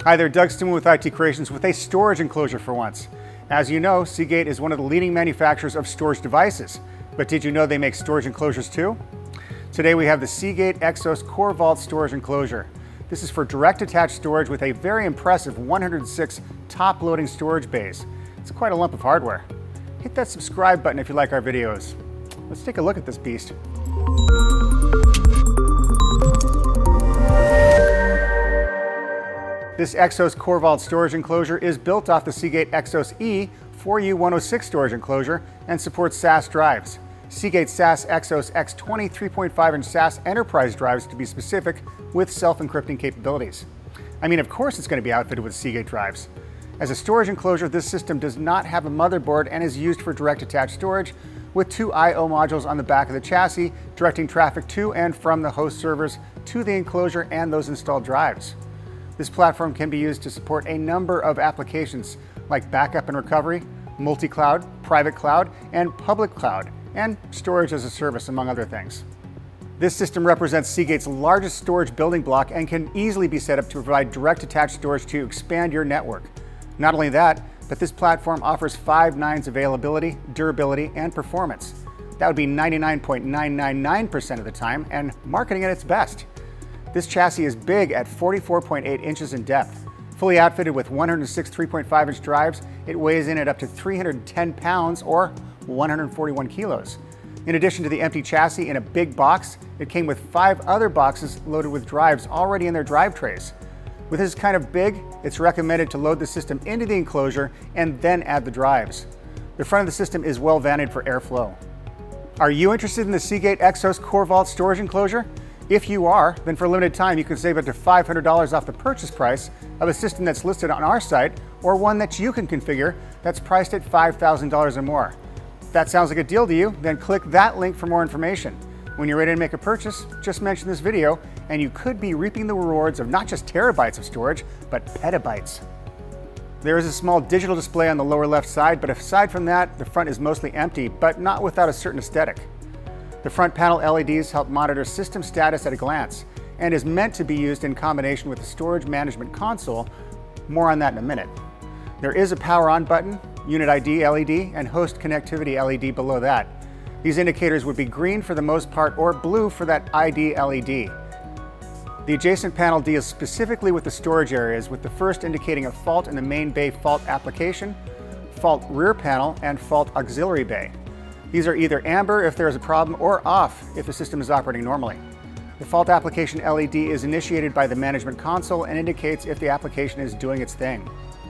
Hi there, Doug Stimon with IT Creations with a storage enclosure for once. As you know, Seagate is one of the leading manufacturers of storage devices, but did you know they make storage enclosures too? Today we have the Seagate Exos Corvault storage enclosure. This is for direct attached storage with a very impressive 106 top loading storage bays. It's quite a lump of hardware. Hit that subscribe button if you like our videos. Let's take a look at this beast. This Exos Corvault storage enclosure is built off the Seagate Exos E 4U106 storage enclosure and supports SAS drives. Seagate SAS Exos X20 3.5-inch SAS enterprise drives to be specific, with self-encrypting capabilities. I mean, of course it's going to be outfitted with Seagate drives. As a storage enclosure, this system does not have a motherboard and is used for direct attached storage with two I/O modules on the back of the chassis, directing traffic to and from the host servers to the enclosure and those installed drives. This platform can be used to support a number of applications like backup and recovery, multi-cloud, private cloud, and public cloud, and storage as a service, among other things. This system represents Seagate's largest storage building block and can easily be set up to provide direct attached storage to expand your network. Not only that, but this platform offers 5 nines availability, durability, and performance. That would be 99.999% of the time and marketing at its best. This chassis is big at 44.8 inches in depth. Fully outfitted with 106 3.5-inch drives, it weighs in at up to 310 pounds or 141 kilos. In addition to the empty chassis in a big box, it came with 5 other boxes loaded with drives already in their drive trays. With this kind of big, it's recommended to load the system into the enclosure and then add the drives. The front of the system is well vented for airflow. Are you interested in the Seagate Exos Corvault storage enclosure? If you are, then for a limited time you can save up to $500 off the purchase price of a system that's listed on our site, or one that you can configure that's priced at $5,000 or more. If that sounds like a deal to you, then click that link for more information. When you're ready to make a purchase, just mention this video and you could be reaping the rewards of not just terabytes of storage, but petabytes. There is a small digital display on the lower left side, but aside from that, the front is mostly empty, but not without a certain aesthetic. The front panel LEDs help monitor system status at a glance and is meant to be used in combination with the storage management console. More on that in a minute. There is a power on button, unit ID LED, and host connectivity LED below that. These indicators would be green for the most part or blue for that ID LED. The adjacent panel deals specifically with the storage areas, with the first indicating a fault in the main bay fault application, fault rear panel, and fault auxiliary bay. These are either amber if there is a problem or off if the system is operating normally. The fault application LED is initiated by the management console and indicates if the application is doing its thing.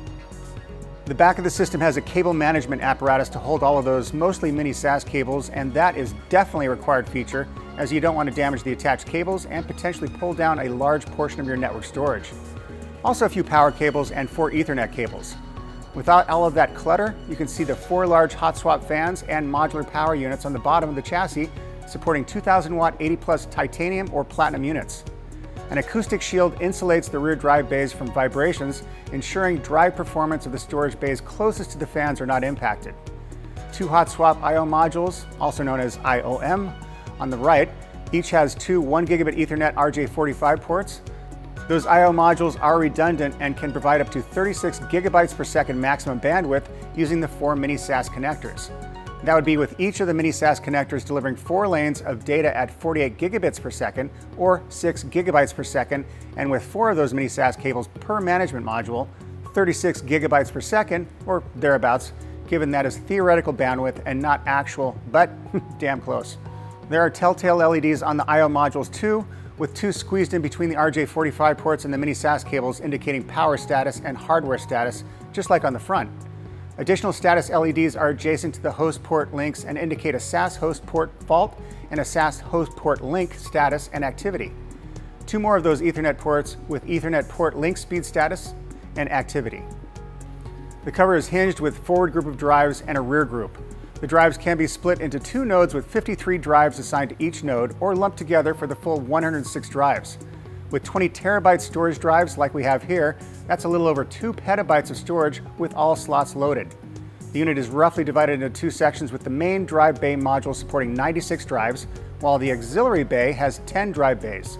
The back of the system has a cable management apparatus to hold all of those mostly mini SAS cables, and that is definitely a required feature, as you don't want to damage the attached cables and potentially pull down a large portion of your network storage. Also a few power cables and 4 Ethernet cables. Without all of that clutter, you can see the 4 large hot swap fans and modular power units on the bottom of the chassis, supporting 2,000 watt 80+ titanium or platinum units. An acoustic shield insulates the rear drive bays from vibrations, ensuring drive performance of the storage bays closest to the fans are not impacted. 2 hot swap I/O modules, also known as IOM, on the right. Each has 2 1 gigabit Ethernet RJ45 ports. Those I/O modules are redundant and can provide up to 36 gigabytes per second maximum bandwidth using the 4 mini SAS connectors. That would be with each of the mini SAS connectors delivering 4 lanes of data at 48 gigabits per second or 6 gigabytes per second, and with 4 of those mini SAS cables per management module, 36 gigabytes per second or thereabouts, given that is theoretical bandwidth and not actual, but damn close. There are telltale LEDs on the I/O modules too, with 2 squeezed in between the RJ45 ports and the mini SAS cables, indicating power status and hardware status, just like on the front. Additional status LEDs are adjacent to the host port links and indicate a SAS host port fault and a SAS host port link status and activity. 2 more of those Ethernet ports with Ethernet port link speed status and activity. The cover is hinged with forward group of drives and a rear group. The drives can be split into 2 nodes with 53 drives assigned to each node, or lumped together for the full 106 drives. With 20 terabyte storage drives like we have here, that's a little over 2 petabytes of storage with all slots loaded. The unit is roughly divided into 2 sections, with the main drive bay module supporting 96 drives, while the auxiliary bay has 10 drive bays.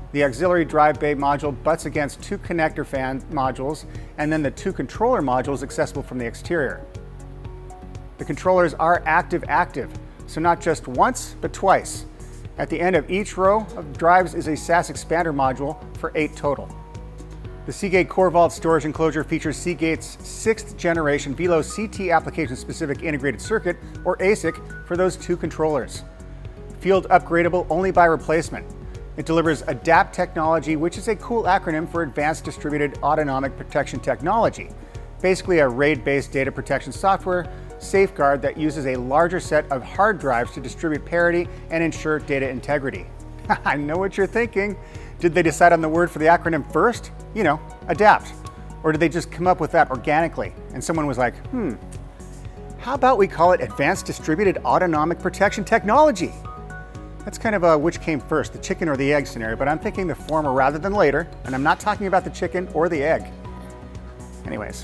The auxiliary drive bay module butts against two connector fan modules and then the two controller modules accessible from the exterior. The controllers are active-active, so not just once, but twice. At the end of each row of drives is a SAS expander module for 8 total. The Seagate Corevault storage enclosure features Seagate's 6th generation Velo CT application-specific integrated circuit, or ASIC, for those two controllers. Field upgradable only by replacement. It delivers ADAPT technology, which is a cool acronym for Advanced Distributed Autonomic Protection Technology. Basically a RAID-based data protection software safeguard that uses a larger set of hard drives to distribute parity and ensure data integrity. I know what you're thinking. Did they decide on the word for the acronym first? You know, ADAPT. Or did they just come up with that organically? And someone was like, how about we call it Advanced Distributed Autonomic Protection Technology? That's kind of a which came first, the chicken or the egg scenario, but I'm thinking the former rather than later, and I'm not talking about the chicken or the egg. Anyways,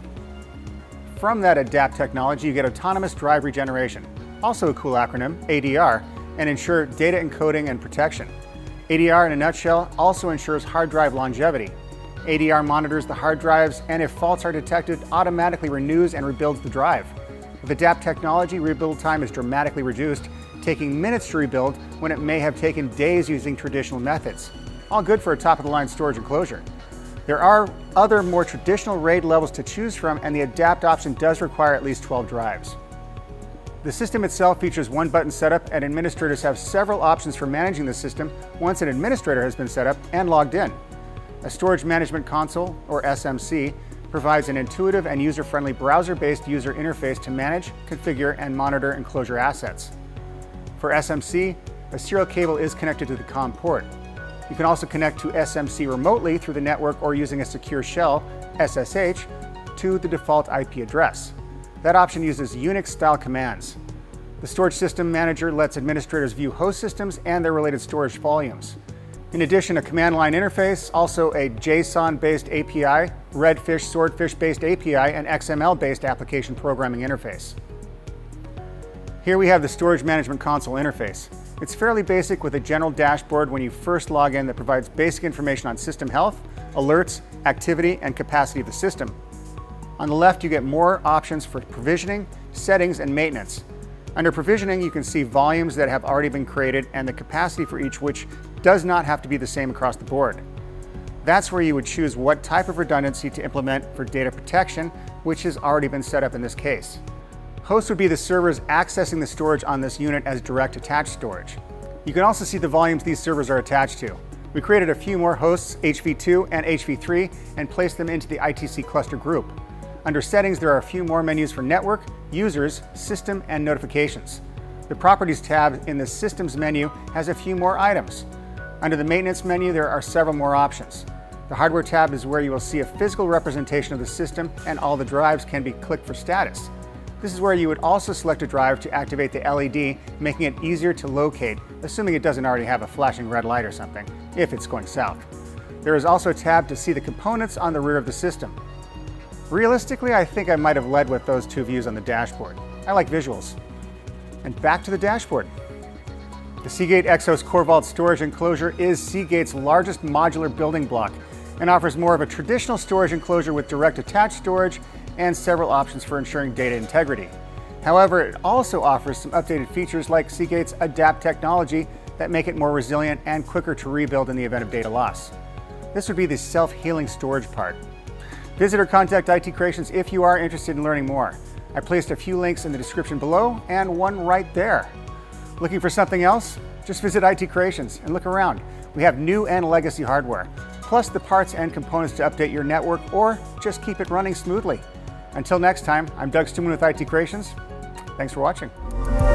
from that ADAPT technology, you get Autonomous Drive Regeneration, also a cool acronym, ADR, and ensure data encoding and protection. ADR, in a nutshell, also ensures hard drive longevity. ADR monitors the hard drives, and if faults are detected, automatically renews and rebuilds the drive. With ADAPT technology, rebuild time is dramatically reduced, taking minutes to rebuild when it may have taken days using traditional methods. All good for a top-of-the-line storage enclosure. There are other more traditional RAID levels to choose from, and the ADAPT option does require at least 12 drives. The system itself features one-button setup, and administrators have several options for managing the system once an administrator has been set up and logged in. A Storage Management Console, or SMC, provides an intuitive and user-friendly browser-based user interface to manage, configure, and monitor enclosure assets. For SMC, a serial cable is connected to the COM port. You can also connect to SMC remotely through the network or using a secure shell, SSH, to the default IP address. That option uses Unix-style commands. The Storage System Manager lets administrators view host systems and their related storage volumes. In addition, a command line interface, also a JSON-based API, Redfish, Swordfish-based API, and XML-based application programming interface. Here we have the Storage Management Console interface. It's fairly basic with a general dashboard when you first log in that provides basic information on system health, alerts, activity, and capacity of the system. On the left, you get more options for provisioning, settings, and maintenance. Under provisioning, you can see volumes that have already been created and the capacity for each, which does not have to be the same across the board. That's where you would choose what type of redundancy to implement for data protection, which has already been set up in this case. Host would be the servers accessing the storage on this unit as direct attached storage. You can also see the volumes these servers are attached to. We created a few more hosts, HV2 and HV3, and placed them into the ITC cluster group. Under Settings, there are a few more menus for Network, Users, System, and Notifications. The Properties tab in the Systems menu has a few more items. Under the Maintenance menu, there are several more options. The Hardware tab is where you will see a physical representation of the system, and all the drives can be clicked for status. This is where you would also select a drive to activate the LED, making it easier to locate, assuming it doesn't already have a flashing red light or something, if it's going south. There is also a tab to see the components on the rear of the system. Realistically, I think I might have led with those two views on the dashboard. I like visuals. And back to the dashboard. The Seagate Exos Corvault storage enclosure is Seagate's largest modular building block and offers more of a traditional storage enclosure with direct attached storage and several options for ensuring data integrity. However, it also offers some updated features like Seagate's ADAPT technology that make it more resilient and quicker to rebuild in the event of data loss. This would be the self-healing storage part. Visit or contact IT Creations if you are interested in learning more. I placed a few links in the description below and one right there. Looking for something else? Just visit IT Creations and look around. We have new and legacy hardware, plus the parts and components to update your network or just keep it running smoothly. Until next time, I'm Doug Stuman with IT Creations. Thanks for watching.